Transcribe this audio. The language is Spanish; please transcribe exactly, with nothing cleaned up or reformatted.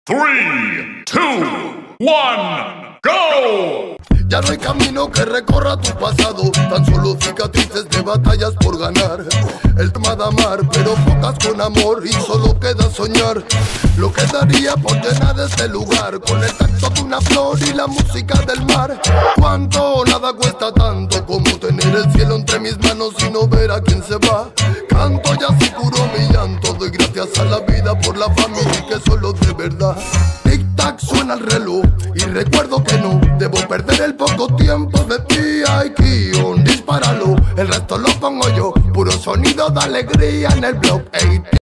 three, two, one, go! Ya no hay camino que recorra tu pasado, tan solo cicatrices de batallas por ganar. El tema de amar, pero pocas con amor, y solo queda soñar lo que daría por llenar este lugar con el tacto de una flor y la música del mar. Cuánto nada cuesta tanto como tener el cielo entre mis manos y no ver a quién se va. Canto y así curo mi llanto, doy gracias a la vida por la familia que solo de verdad. Tic tac suena el reloj y recuerdo que no debo perder el poco tiempo de ti. Ay, Kion, dispáralo, el resto lo pongo yo. Puro sonido de alegría en el blog. Ey,